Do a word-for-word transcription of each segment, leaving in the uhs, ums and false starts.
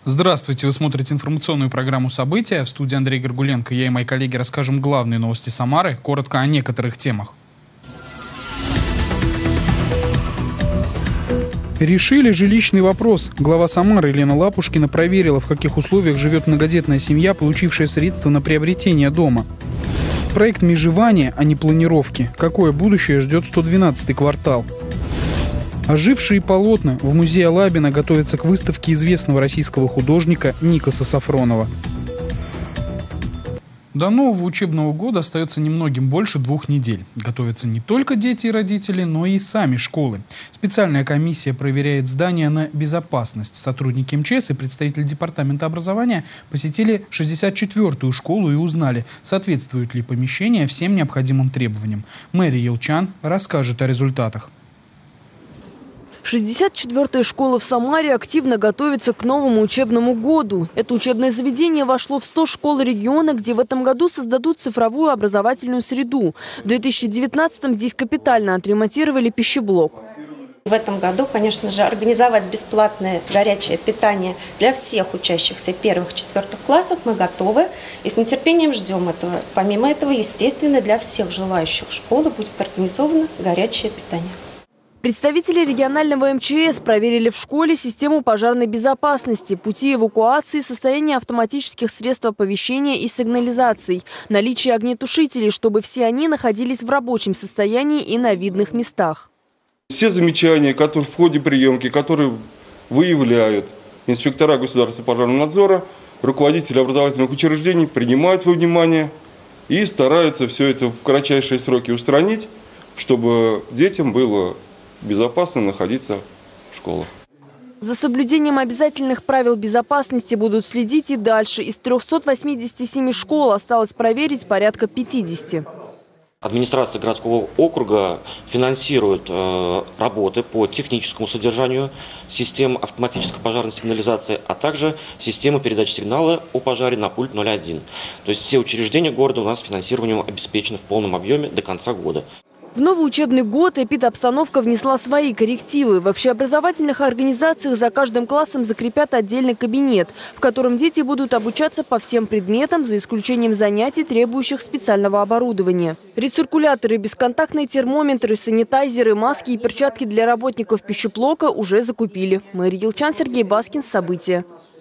Здравствуйте, вы смотрите информационную программу «События». В студии Андрей Горгуленко. Я и мои коллеги расскажем главные новости Самары, коротко о некоторых темах. Решили жилищный вопрос. Глава Самары Елена Лапушкина проверила, в каких условиях живет многодетная семья, получившая средства на приобретение дома. Проект межевания, а не планировки. Какое будущее ждет сто двенадцатый квартал? Ожившие полотна. В музее Алабина готовятся к выставке известного российского художника Никоса Сафронова. До нового учебного года остается немногим больше двух недель. Готовятся не только дети и родители, но и сами школы. Специальная комиссия проверяет здания на безопасность. Сотрудники эм че эс и представители департамента образования посетили шестьдесят четвёртую школу и узнали, соответствуют ли помещения всем необходимым требованиям. Мэрия Елчан расскажет о результатах. шестьдесят четвёртая школа в Самаре активно готовится к новому учебному году. Это учебное заведение вошло в сто школ региона, где в этом году создадут цифровую образовательную среду. В две тысячи девятнадцатом здесь капитально отремонтировали пищеблок. В этом году, конечно же, организовать бесплатное горячее питание для всех учащихся первых-четвертых классов мы готовы и с нетерпением ждем этого. Помимо этого, естественно, для всех желающих школы будет организовано горячее питание. Представители регионального эм че эс проверили в школе систему пожарной безопасности, пути эвакуации, состояние автоматических средств оповещения и сигнализаций, наличие огнетушителей, чтобы все они находились в рабочем состоянии и на видных местах. Все замечания, которые в ходе приемки, которые выявляют инспектора государственного пожарного надзора, руководители образовательных учреждений, принимают во внимание и стараются все это в кратчайшие сроки устранить, чтобы детям было безопасно находиться в школах. За соблюдением обязательных правил безопасности будут следить и дальше. Из трёхсот восьмидесяти семи школ осталось проверить порядка пятидесяти. Администрация городского округа финансирует э, работы по техническому содержанию систем автоматической пожарной сигнализации, а также системы передачи сигнала о пожаре на пульт ноль один. То есть все учреждения города у нас финансированием обеспечены в полном объеме до конца года. В новый учебный год эпидобстановка внесла свои коррективы. В общеобразовательных организациях за каждым классом закрепят отдельный кабинет, в котором дети будут обучаться по всем предметам, за исключением занятий, требующих специального оборудования. Рециркуляторы, бесконтактные термометры, санитайзеры, маски и перчатки для работников пищеблока уже закупили. Мэрия Елчан, Сергей Баскин. События.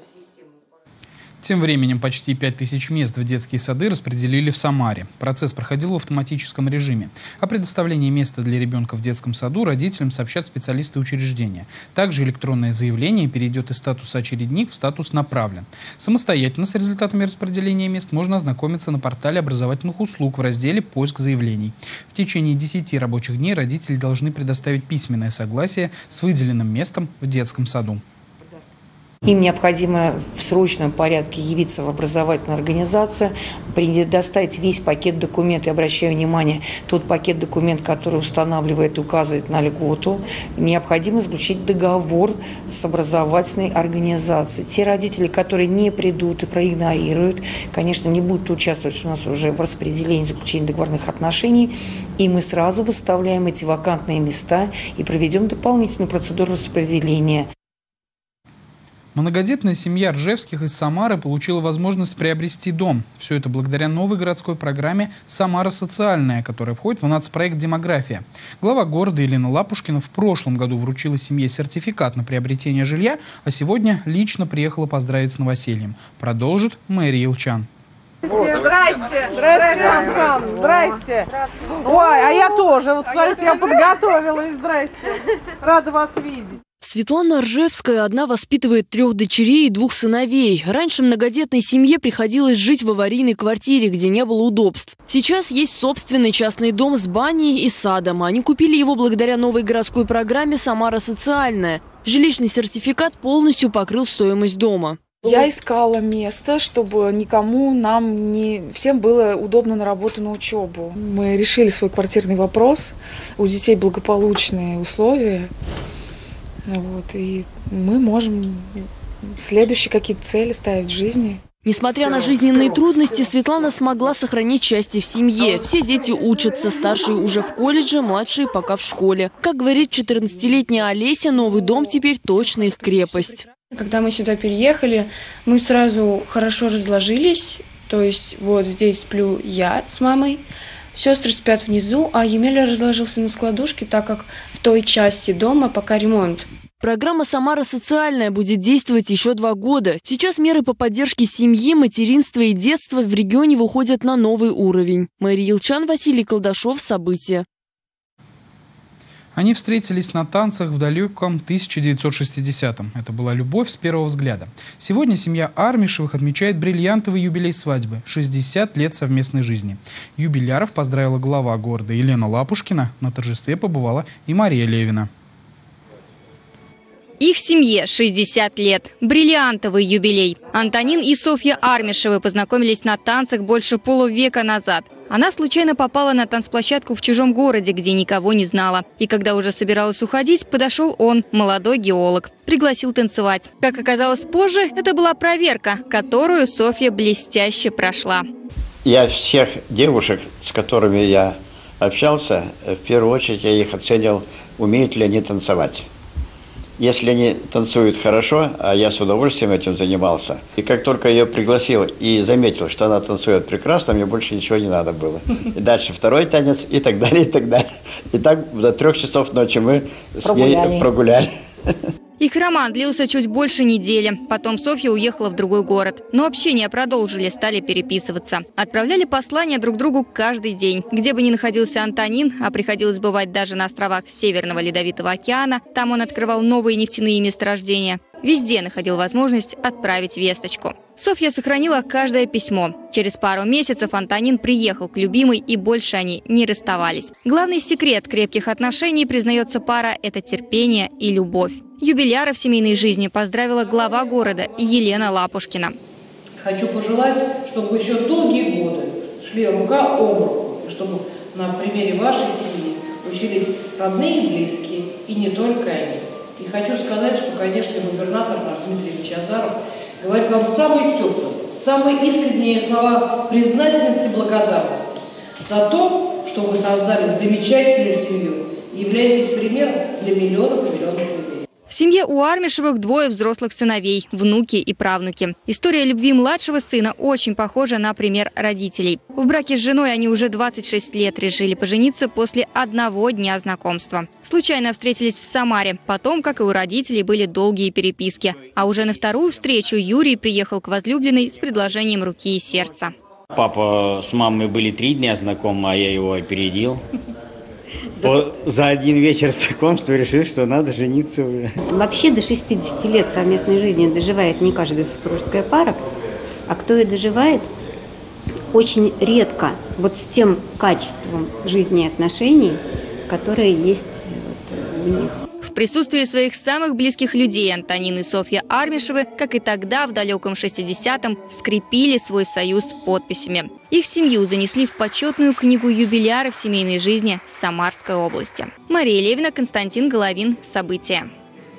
Тем временем почти пять тысяч мест в детские сады распределили в Самаре. Процесс проходил в автоматическом режиме. О предоставлении места для ребенка в детском саду родителям сообщат специалисты учреждения. Также электронное заявление перейдет из статуса «очередник» в статус «направлен». Самостоятельно с результатами распределения мест можно ознакомиться на портале образовательных услуг в разделе «Поиск заявлений». В течение десяти рабочих дней родители должны предоставить письменное согласие с выделенным местом в детском саду. Им необходимо в срочном порядке явиться в образовательную организацию, предоставить весь пакет документов. Я обращаю внимание, тот пакет документов, который устанавливает и указывает на льготу. Необходимо заключить договор с образовательной организацией. Те родители, которые не придут и проигнорируют, конечно, не будут участвовать у нас уже в распределении, заключении договорных отношений. И мы сразу выставляем эти вакантные места и проведем дополнительную процедуру распределения. Многодетная семья Ржевских из Самары получила возможность приобрести дом. Все это благодаря новой городской программе «Самара социальная», которая входит в нацпроект «Демография». Глава города Елена Лапушкина в прошлом году вручила семье сертификат на приобретение жилья, а сегодня лично приехала поздравить с новосельем. Продолжит Мэрия Елчан. Здрасте, здрасте, Сан, здрасте. Ой, а я тоже, вот смотрите, я подготовилась, здрасте. Рада вас видеть. Светлана Ржевская одна воспитывает трех дочерей и двух сыновей. Раньше многодетной семье приходилось жить в аварийной квартире, где не было удобств. Сейчас есть собственный частный дом с баней и садом. Они купили его благодаря новой городской программе «Самара социальная». Жилищный сертификат полностью покрыл стоимость дома. Я искала место, чтобы никому, нам, не всем было удобно на работу, на учебу. Мы решили свой квартирный вопрос. У детей благополучные условия. Вот, и мы можем следующие какие-то цели ставить в жизни. Несмотря на жизненные трудности, Светлана смогла сохранить счастье в семье. Все дети учатся, старшие уже в колледже, младшие пока в школе. Как говорит четырнадцатилетняя Олеся, новый дом теперь точно их крепость. Когда мы сюда переехали, мы сразу хорошо разложились. То есть вот здесь сплю я с мамой, сестры спят внизу, а Емеля разложился на складушке, так как в той части дома пока ремонт. Программа «Самара социальная» будет действовать еще два года. Сейчас меры по поддержке семьи, материнства и детства в регионе выходят на новый уровень. Мария Елчан, Василий Колдашов. События. Они встретились на танцах в далеком тысяча девятьсот шестидесятом. Это была любовь с первого взгляда. Сегодня семья Армишевых отмечает бриллиантовый юбилей свадьбы – шестьдесят лет совместной жизни. Юбиляров поздравила глава города Елена Лапушкина. На торжестве побывала и Мария Левина. Их семье шестьдесят лет. Бриллиантовый юбилей. Антонин и Софья Армишевы познакомились на танцах больше полувека назад. Она случайно попала на танцплощадку в чужом городе, где никого не знала. И когда уже собиралась уходить, подошел он, молодой геолог. Пригласил танцевать. Как оказалось позже, это была проверка, которую Софья блестяще прошла. Я всех девушек, с которыми я общался, в первую очередь я их оценил, умеют ли они танцевать. Если они танцуют хорошо, а я с удовольствием этим занимался, и как только я ее пригласил и заметил, что она танцует прекрасно, мне больше ничего не надо было. И дальше второй танец, и так далее, и так далее. И так до трех часов ночи мы с прогуляли. ней прогуляли. Их роман длился чуть больше недели. Потом Софья уехала в другой город. Но общение продолжили, стали переписываться. Отправляли послания друг другу каждый день. Где бы ни находился Антонин, а приходилось бывать даже на островах Северного Ледовитого океана, там он открывал новые нефтяные месторождения. Везде находил возможность отправить весточку. Софья сохранила каждое письмо. Через пару месяцев Антонин приехал к любимой, и больше они не расставались. Главный секрет крепких отношений, признается пара, это терпение и любовь. Юбиляра в семейной жизни поздравила глава города Елена Лапушкина. Хочу пожелать, чтобы еще долгие годы шли рука об руку, и чтобы на примере вашей семьи учились родные и близкие, и не только они. И хочу сказать, что, конечно, губернатор наш Дмитрий Ильич Азаров говорит вам самые теплые, самые искренние слова признательности и благодарности за то, что вы создали замечательную семью и являетесь примером для миллионов и миллионов людей. В семье у Армишевых двое взрослых сыновей, внуки и правнуки. История любви младшего сына очень похожа на пример родителей. В браке с женой они уже двадцать шесть лет решили пожениться после одного дня знакомства. Случайно встретились в Самаре. Потом, как и у родителей, были долгие переписки. А уже на вторую встречу Юрий приехал к возлюбленной с предложением руки и сердца. Папа с мамой были три дня знакомы, а я его опередил. За... За один вечер знакомства решил, что надо жениться уже. Вообще до шестидесяти лет совместной жизни доживает не каждая супружеская пара, а кто и доживает, очень редко вот с тем качеством жизни и отношений, которые есть вот у них. В присутствии своих самых близких людей Антонин и Софья Армишевы, как и тогда в далеком шестидесятом, скрепили свой союз подписями. Их семью занесли в почетную книгу юбиляров семейной жизни Самарской области. Мария Левина, Константин Головин. События.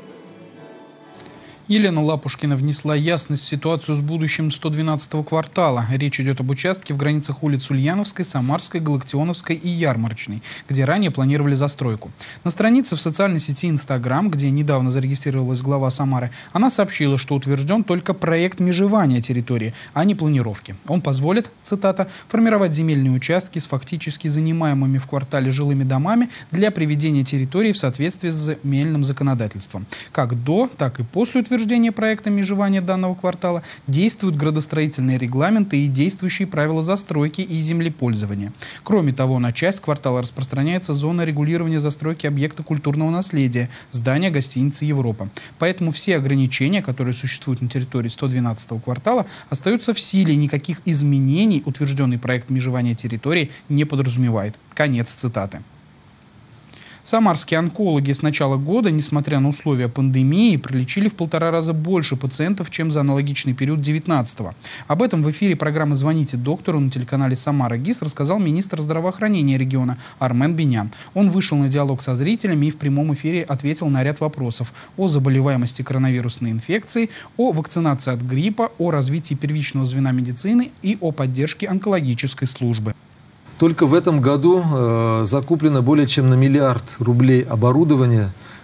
Елена Лапушкина внесла ясность в ситуацию с будущим сто двенадцатого квартала. Речь идет об участке в границах улиц Ульяновской, Самарской, Галактионовской и Ярмарочной, где ранее планировали застройку. На странице в социальной сети Инстаграм, где недавно зарегистрировалась глава Самары, она сообщила, что утвержден только проект межевания территории, а не планировки. Он позволит, цитата, формировать земельные участки с фактически занимаемыми в квартале жилыми домами для приведения территории в соответствии с земельным законодательством. Как до, так и после утверждения утверждения проекта межевания данного квартала действуют градостроительные регламенты и действующие правила застройки и землепользования. Кроме того, на часть квартала распространяется зона регулирования застройки объекта культурного наследия, здания гостиницы «Европа». Поэтому все ограничения, которые существуют на территории сто двенадцатого квартала, остаются в силе, никаких изменений утвержденный проект межевания территории не подразумевает. Конец цитаты. Самарские онкологи с начала года, несмотря на условия пандемии, пролечили в полтора раза больше пациентов, чем за аналогичный период две тысячи девятнадцатого. Об этом в эфире программы «Звоните доктору» на телеканале «Самара ГИС» рассказал министр здравоохранения региона Армен Бинян. Он вышел на диалог со зрителями и в прямом эфире ответил на ряд вопросов о заболеваемости коронавирусной инфекцией, о вакцинации от гриппа, о развитии первичного звена медицины и о поддержке онкологической службы. Только в этом году э, закуплено более чем на миллиард рублей оборудования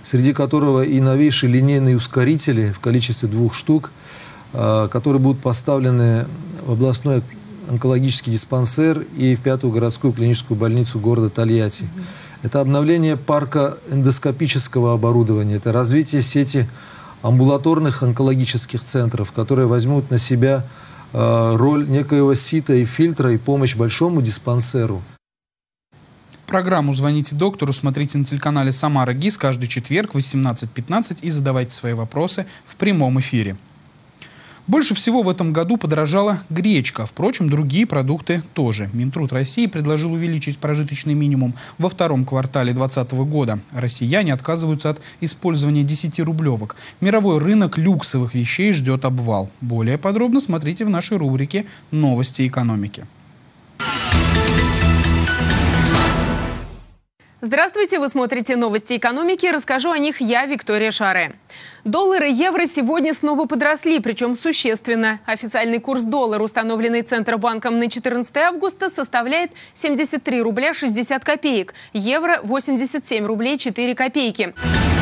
среди которого и новейшие линейные ускорители в количестве двух штук, которые будут поставлены в областной онкологический диспансер и в пятую городскую клиническую больницу города Тольятти. Это обновление парка эндоскопического оборудования, это развитие сети амбулаторных онкологических центров, которые возьмут на себя э, роль некоего сита и фильтра и помощь большому диспансеру. Программу «Звоните доктору» смотрите на телеканале «Самара ГИС» каждый четверг в восемнадцать пятнадцать и задавайте свои вопросы в прямом эфире. Больше всего в этом году подорожала гречка. Впрочем, другие продукты тоже. Минтруд России предложил увеличить прожиточный минимум во втором квартале две тысячи двадцатого года. Россияне отказываются от использования десятирублевок. Мировой рынок люксовых вещей ждет обвал. Более подробно смотрите в нашей рубрике «Новости экономики». Здравствуйте, вы смотрите новости экономики. Расскажу о них я, Виктория Шаре. Доллар и евро сегодня снова подросли, причем существенно. Официальный курс доллара, установленный Центробанком на четырнадцатое августа, составляет семьдесят три рубля шестьдесят копеек. Евро – восемьдесят семь рублей четыре копейки.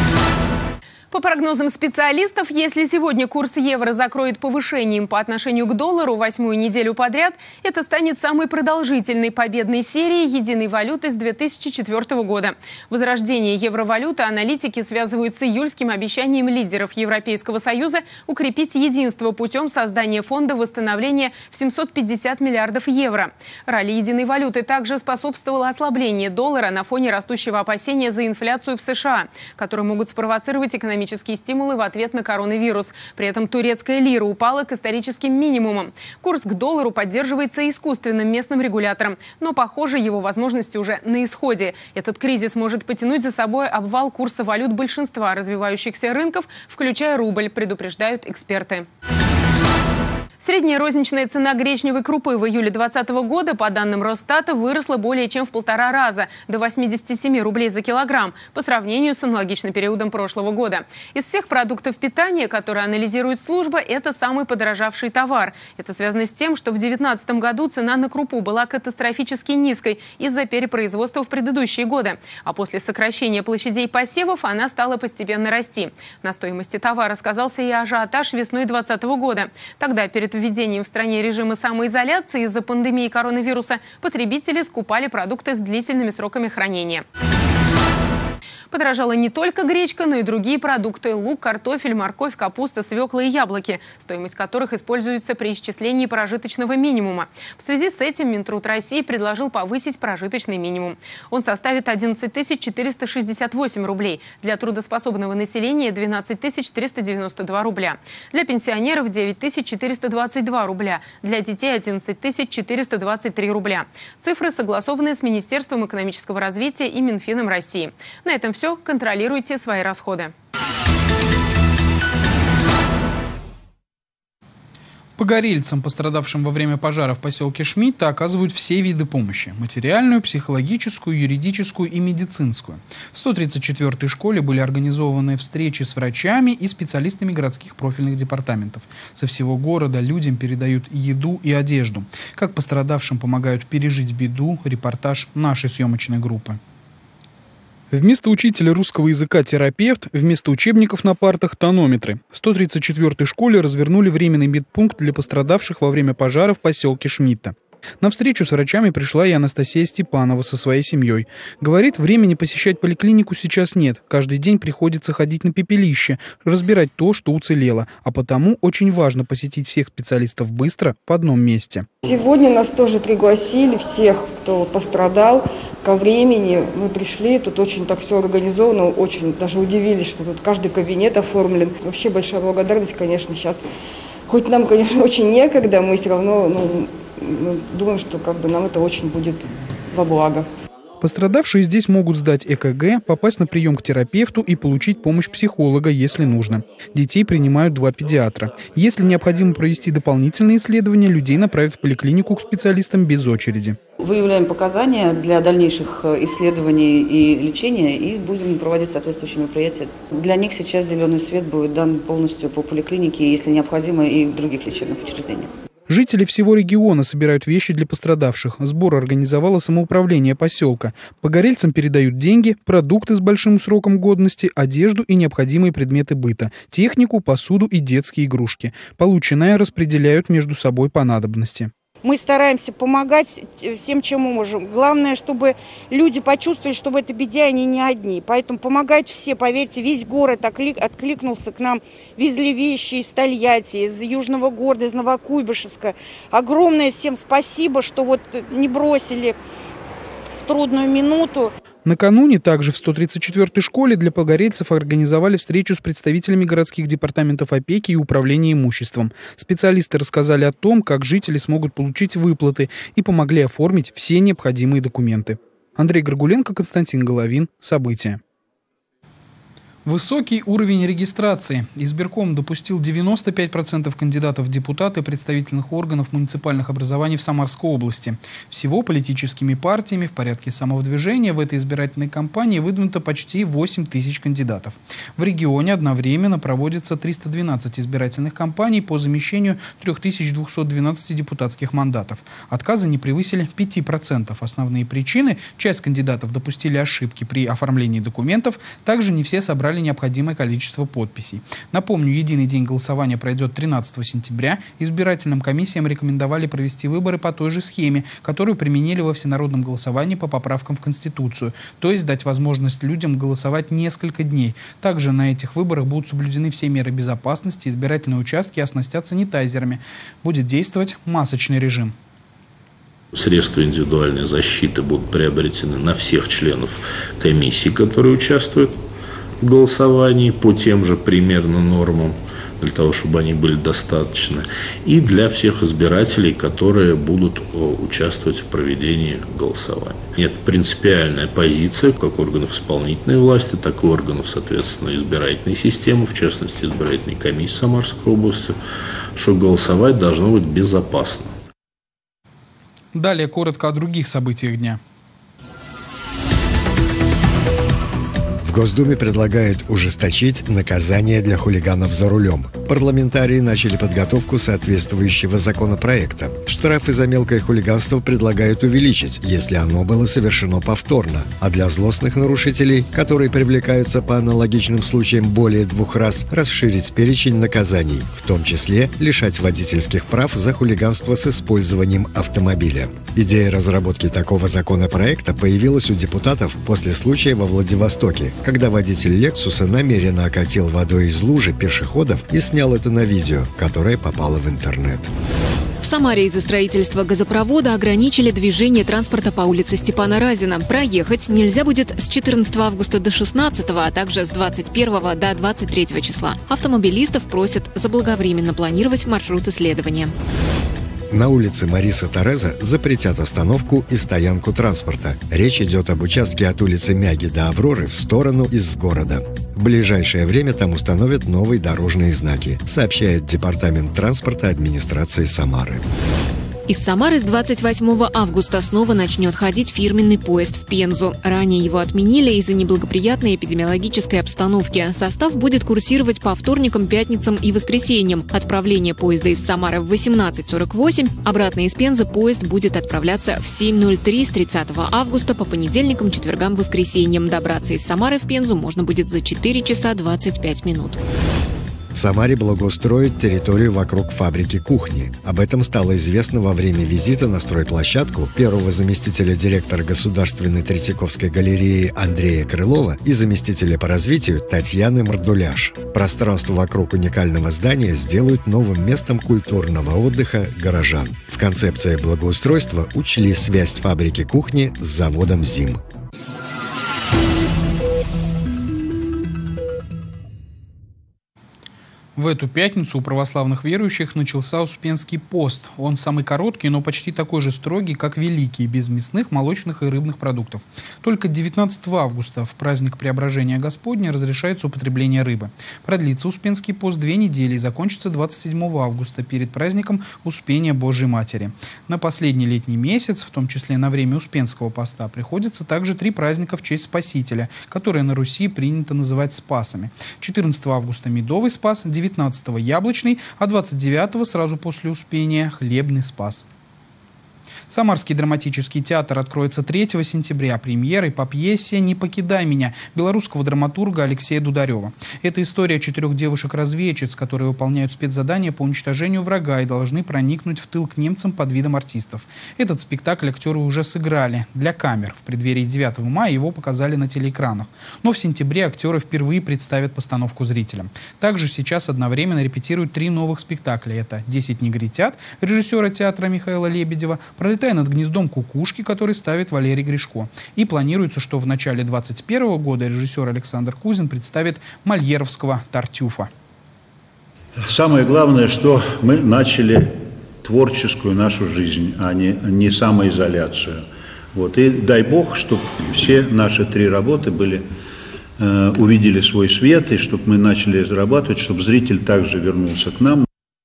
По прогнозам специалистов, если сегодня курс евро закроет повышением по отношению к доллару восьмую неделю подряд, это станет самой продолжительной победной серией единой валюты с две тысячи четвёртого года. Возрождение евровалюты аналитики связывают с июльским обещанием лидеров Европейского Союза укрепить единство путем создания фонда восстановления в семьсот пятьдесят миллиардов евро. Роли единой валюты также способствовало ослабление доллара на фоне растущего опасения за инфляцию в США, которые могут спровоцировать экономические экономические стимулы в ответ на коронавирус. При этом турецкая лира упала к историческим минимумам. Курс к доллару поддерживается искусственным местным регулятором. Но, похоже, его возможности уже на исходе. Этот кризис может потянуть за собой обвал курса валют большинства развивающихся рынков, включая рубль, предупреждают эксперты. Средняя розничная цена гречневой крупы в июле две тысячи двадцатого года, по данным Росстата, выросла более чем в полтора раза, до восьмидесяти семи рублей за килограмм, по сравнению с аналогичным периодом прошлого года. Из всех продуктов питания, которые анализирует служба, это самый подорожавший товар. Это связано с тем, что в две тысячи девятнадцатом году цена на крупу была катастрофически низкой из-за перепроизводства в предыдущие годы. А после сокращения площадей посевов она стала постепенно расти. На стоимости товара сказался и ажиотаж весной две тысячи двадцатого года. Тогда перед введением в стране режима самоизоляции из-за пандемии коронавируса потребители скупали продукты с длительными сроками хранения. Подорожала не только гречка, но и другие продукты – лук, картофель, морковь, капуста, свекла и яблоки, стоимость которых используется при исчислении прожиточного минимума. В связи с этим Минтруд России предложил повысить прожиточный минимум. Он составит одиннадцать тысяч четыреста шестьдесят восемь рублей, для трудоспособного населения – двенадцать тысяч триста девяносто два рубля, для пенсионеров – девять тысяч четыреста двадцать два рубля, для детей – одиннадцать тысяч четыреста двадцать три рубля. Цифры согласованы с Министерством экономического развития и Минфином России. На этом все. Все, контролируйте свои расходы. Погорельцам, пострадавшим во время пожара в поселке Шмидта, оказывают все виды помощи – материальную, психологическую, юридическую и медицинскую. В сто тридцать четвёртой школе были организованы встречи с врачами и специалистами городских профильных департаментов. Со всего города людям передают еду и одежду. Как пострадавшим помогают пережить беду – репортаж нашей съемочной группы. Вместо учителя русского языка терапевт, вместо учебников на партах тонометры. В сто тридцать четвёртой школе развернули временный медпункт для пострадавших во время пожара в поселке Шмидта. На встречу с врачами пришла и Анастасия Степанова со своей семьей. Говорит, времени посещать поликлинику сейчас нет. Каждый день приходится ходить на пепелище, разбирать то, что уцелело. А потому очень важно посетить всех специалистов быстро в одном месте. Сегодня нас тоже пригласили, всех, кто пострадал. Ко времени мы пришли, тут очень так все организовано, очень даже удивились, что тут каждый кабинет оформлен. Вообще большая благодарность, конечно, сейчас. Хоть нам, конечно, очень некогда, мы все равно ну, мы думаем, что как бы нам это очень будет во благо. Пострадавшие здесь могут сдать э ка гэ, попасть на прием к терапевту и получить помощь психолога, если нужно. Детей принимают два педиатра. Если необходимо провести дополнительные исследования, людей направят в поликлинику к специалистам без очереди. Выявляем показания для дальнейших исследований и лечения и будем проводить соответствующие мероприятия. Для них сейчас зеленый свет будет дан полностью по поликлинике, если необходимо, и в других лечебных учреждениях. Жители всего региона собирают вещи для пострадавших. Сбор организовало самоуправление поселка. Погорельцам передают деньги, продукты с большим сроком годности, одежду и необходимые предметы быта, технику, посуду и детские игрушки. Полученное распределяют между собой по надобности. Мы стараемся помогать всем, чем мы можем. Главное, чтобы люди почувствовали, что в этой беде они не одни. Поэтому помогают все, поверьте, весь город откликнулся к нам. Везли вещи из Тольятти, из Южного города, из Новокуйбышевска. Огромное всем спасибо, что вот не бросили в трудную минуту. Накануне также в сто тридцать четвёртой школе для погорельцев организовали встречу с представителями городских департаментов опеки и управления имуществом. Специалисты рассказали о том, как жители смогут получить выплаты, и помогли оформить все необходимые документы. Андрей Горгуленко, Константин Головин. События. Высокий уровень регистрации. Избирком допустил девяносто пять процентов кандидатов в депутаты представительных органов муниципальных образований в Самарской области. Всего политическими партиями в порядке самовыдвижения в этой избирательной кампании выдвинуто почти восемь тысяч кандидатов. В регионе одновременно проводится триста двенадцать избирательных кампаний по замещению три тысячи двести двенадцать депутатских мандатов. Отказы не превысили пяти процентов. Основные причины – часть кандидатов допустили ошибки при оформлении документов, также не все собрали необходимое количество подписей. Напомню, единый день голосования пройдет тринадцатого сентября. Избирательным комиссиям рекомендовали провести выборы по той же схеме, которую применили во всенародном голосовании по поправкам в Конституцию, то есть дать возможность людям голосовать несколько дней. Также на этих выборах будут соблюдены все меры безопасности, избирательные участки оснастят санитайзерами. Будет действовать масочный режим. Средства индивидуальной защиты будут приобретены на всех членов комиссии, которые участвуют в голосовании по тем же примерно нормам, для того, чтобы они были достаточны, и для всех избирателей, которые будут участвовать в проведении голосования. Это принципиальная позиция как органов исполнительной власти, так и органов, соответственно, избирательной системы, в частности, избирательной комиссии Самарской области, что голосовать должно быть безопасно. Далее коротко о других событиях дня. В Госдуме предлагают ужесточить наказание для хулиганов за рулем. Парламентарии начали подготовку соответствующего законопроекта. Штрафы за мелкое хулиганство предлагают увеличить, если оно было совершено повторно. А для злостных нарушителей, которые привлекаются по аналогичным случаям более двух раз, расширить перечень наказаний, в том числе лишать водительских прав за хулиганство с использованием автомобиля. Идея разработки такого законопроекта появилась у депутатов после случая во Владивостоке, когда водитель «Лексуса» намеренно окатил водой из лужи пешеходов и снял это на видео, которое попало в интернет. В Самаре из-за строительства газопровода ограничили движение транспорта по улице Степана Разина. Проехать нельзя будет с четырнадцатого августа до шестнадцатого, а также с двадцать первого до двадцать третьего числа. Автомобилистов просят заблаговременно планировать маршрут исследования. На улице Мариса Тереза запретят остановку и стоянку транспорта. Речь идет об участке от улицы Мяги до Авроры в сторону из города. В ближайшее время там установят новые дорожные знаки, сообщает Департамент транспорта администрации Самары. Из Самары с двадцать восьмого августа снова начнет ходить фирменный поезд в Пензу. Ранее его отменили из-за неблагоприятной эпидемиологической обстановки. Состав будет курсировать по вторникам, пятницам и воскресеньям. Отправление поезда из Самары в восемнадцать сорок восемь. Обратно из Пензы поезд будет отправляться в семь ноль три с тридцатого августа по понедельникам, четвергам, воскресеньям. Добраться из Самары в Пензу можно будет за четыре часа двадцать пять минут. В Самаре благоустроят территорию вокруг фабрики кухни. Об этом стало известно во время визита на стройплощадку первого заместителя директора Государственной Третьяковской галереи Андрея Крылова и заместителя по развитию Татьяны Мордуляш. Пространство вокруг уникального здания сделают новым местом культурного отдыха горожан. В концепции благоустройства учли связь фабрики кухни с заводом «Зим». В эту пятницу у православных верующих начался Успенский пост. Он самый короткий, но почти такой же строгий, как Великий, без мясных, молочных и рыбных продуктов. Только девятнадцатого августа, в праздник Преображения Господня, разрешается употребление рыбы. Продлится Успенский пост две недели и закончится двадцать седьмого августа, перед праздником Успения Божией Матери. На последний летний месяц, в том числе на время Успенского поста, приходится также три праздника в честь Спасителя, которые на Руси принято называть Спасами. четырнадцатого августа Медовый Спас, девятнадцатого – Яблочный, а двадцать девятого, сразу после Успения, Хлебный Спас. Самарский драматический театр откроется третьего сентября премьерой по пьесе «Не покидай меня» белорусского драматурга Алексея Дударева. Это история четырех девушек-разведчиц, которые выполняют спецзадания по уничтожению врага и должны проникнуть в тыл к немцам под видом артистов. Этот спектакль актеры уже сыграли для камер. В преддверии девятого мая его показали на телеэкранах. Но в сентябре актеры впервые представят постановку зрителям. Также сейчас одновременно репетируют три новых спектакля. Это «Десять негритят» режиссера театра Михаила Лебедева, «Пролетая над гнездом кукушки», который ставит Валерий Гришко. И планируется, что в начале двадцать первого года режиссер Александр Кузин представит мольеровского Тартюфа. Самое главное, что мы начали творческую нашу жизнь, а не, не самоизоляцию. Вот. И дай бог, чтобы все наши три работы были, э, увидели свой свет, и чтобы мы начали зарабатывать, чтобы зритель также вернулся к нам.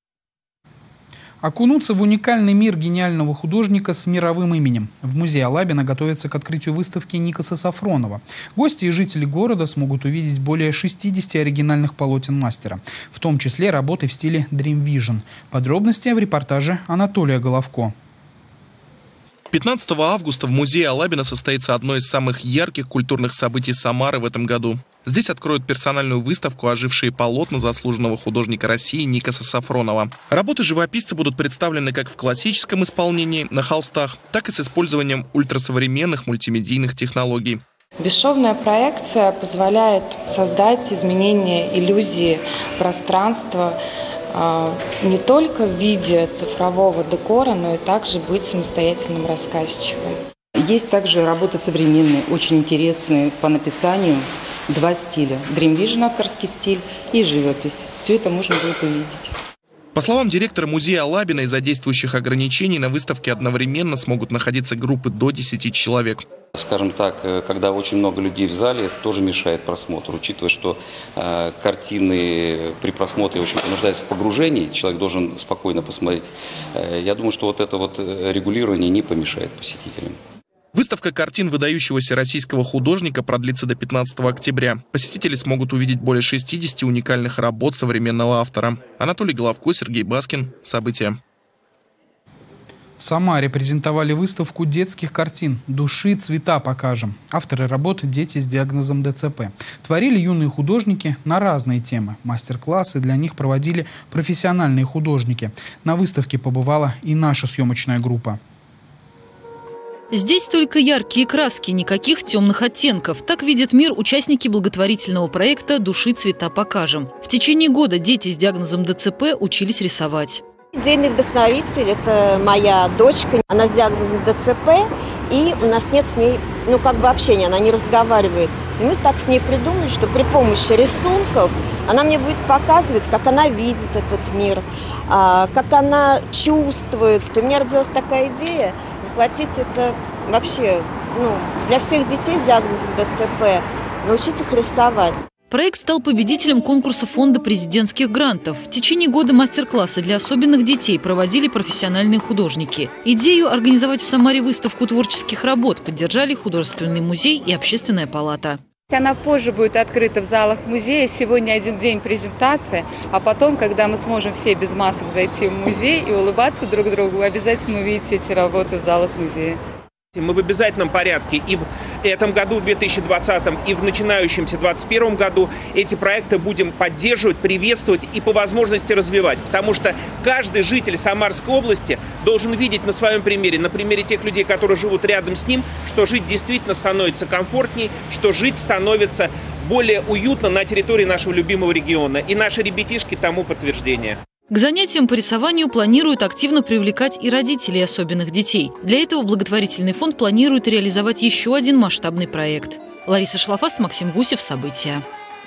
Окунуться в уникальный мир гениального художника с мировым именем. В музее Алабина готовится к открытию выставки Никаса Сафронова. Гости и жители города смогут увидеть более шестидесяти оригинальных полотен мастера, в том числе работы в стиле Dream Vision. Подробности в репортаже Анатолия Головко. пятнадцатого августа в музее Алабина состоится одно из самых ярких культурных событий Самары в этом году. Здесь откроют персональную выставку «Ожившие полотна» заслуженного художника России Никаса Сафронова. Работы живописца будут представлены как в классическом исполнении на холстах, так и с использованием ультрасовременных мультимедийных технологий. Бесшовная проекция позволяет создать изменение иллюзии пространства не только в виде цифрового декора, но и также быть самостоятельным рассказчиком. Есть также работы современные, очень интересные по написанию. Два стиля. Dream Vision авторский стиль и живопись. Все это можно будет увидеть. По словам директора музея Алабина, из-за действующих ограничений на выставке одновременно смогут находиться группы до десяти человек. Скажем так, когда очень много людей в зале, это тоже мешает просмотру, учитывая, что э, картины при просмотре очень нуждаются в погружении, человек должен спокойно посмотреть. Э, я думаю, что вот это вот регулирование не помешает посетителям. Выставка картин выдающегося российского художника продлится до пятнадцатого октября. Посетители смогут увидеть более шестидесяти уникальных работ современного автора. Анатолий Головко, Сергей Баскин. События. В Самаре презентовали выставку детских картин «Души, цвета покажем». Авторы работы – дети с диагнозом дэ цэ пэ. Творили юные художники на разные темы. Мастер-классы для них проводили профессиональные художники. На выставке побывала и наша съемочная группа. Здесь только яркие краски, никаких темных оттенков. Так видят мир участники благотворительного проекта «Души, цвета покажем». В течение года дети с диагнозом дэ цэ пэ учились рисовать. Идейный вдохновитель – это моя дочка. Она с диагнозом дэ цэ пэ, и у нас нет с ней, ну, как бы общения, она не разговаривает. И мы так с ней придумали, что при помощи рисунков она мне будет показывать, как она видит этот мир, как она чувствует. И у меня родилась такая идея воплотить это вообще, ну, для всех детей с диагнозом дэ цэ пэ, научить их рисовать. Проект стал победителем конкурса фонда президентских грантов. В течение года мастер-классы для особенных детей проводили профессиональные художники. Идею организовать в Самаре выставку творческих работ поддержали художественный музей и общественная палата. Она позже будет открыта в залах музея. Сегодня один день презентации, а потом, когда мы сможем все без масок зайти в музей и улыбаться друг другу, вы обязательно увидите эти работы в залах музея. Мы в обязательном порядке и в этом году, в две тысячи двадцатом, и в начинающемся двадцать первом году эти проекты будем поддерживать, приветствовать и по возможности развивать. Потому что каждый житель Самарской области должен видеть на своем примере, на примере тех людей, которые живут рядом с ним, что жить действительно становится комфортней, что жить становится более уютно на территории нашего любимого региона. И наши ребятишки тому подтверждение. К занятиям по рисованию планируют активно привлекать и родителей особенных детей. Для этого благотворительный фонд планирует реализовать еще один масштабный проект. Лариса Шлафаст, Максим Гусев. События.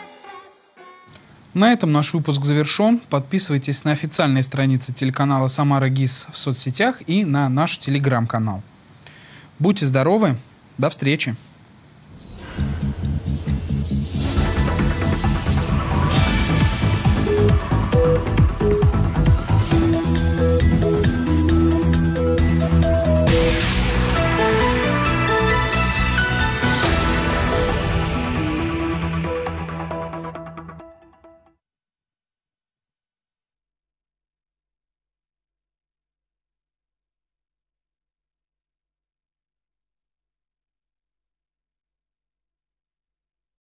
На этом наш выпуск завершен. Подписывайтесь на официальные страницы телеканала «Самара ГИС» в соцсетях и на наш телеграм-канал. Будьте здоровы. До встречи.